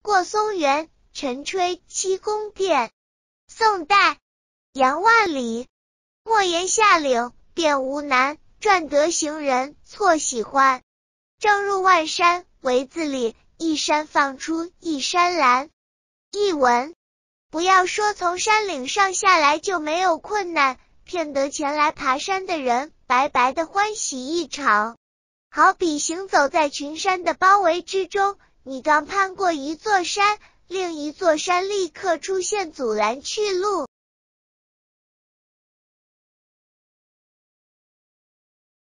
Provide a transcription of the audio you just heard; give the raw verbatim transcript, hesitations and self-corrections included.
过松原，晨吹七宫殿。宋代，杨万里。莫言下岭，便无难，赚得行人错喜欢。正入万山，为自立，一山放出一山蓝。译文：不要说从山岭上下来就没有困难，骗得前来爬山的人白白的欢喜一场。好比行走在群山的包围之中，你刚攀过一座山，另一座山立刻出现阻拦去路。